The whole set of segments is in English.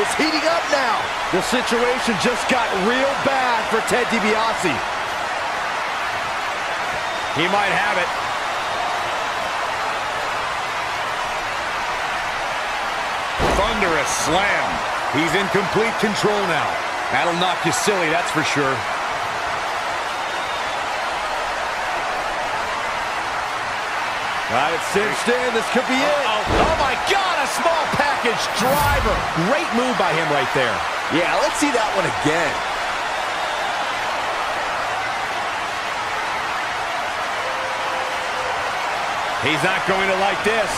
is heating up now. The situation just got real bad for Ted DiBiase. He might have it. Thunderous slam. He's in complete control now. That'll knock you silly, that's for sure. Got it cinched in. This could be it. Oh my God, a small package driver. Great move by him right there. Yeah, let's see that one again. He's not going to like this.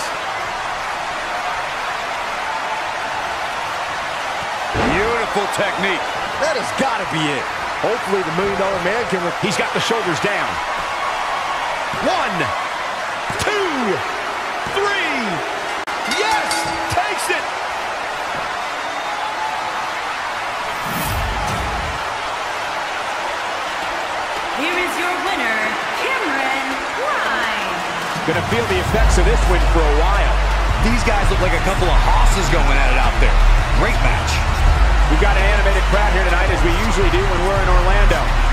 Beautiful technique. That has got to be it. Hopefully the $1 Million Man can... He's got the shoulders down. 1, 2, 3. Yes! Takes it! Here is your winner, Cameron Grimes. Gonna feel the effects of this win for a while. These guys look like a couple of hosses going at it out there. Great match. We've got an animated crowd here tonight, as we usually do when we're in Orlando.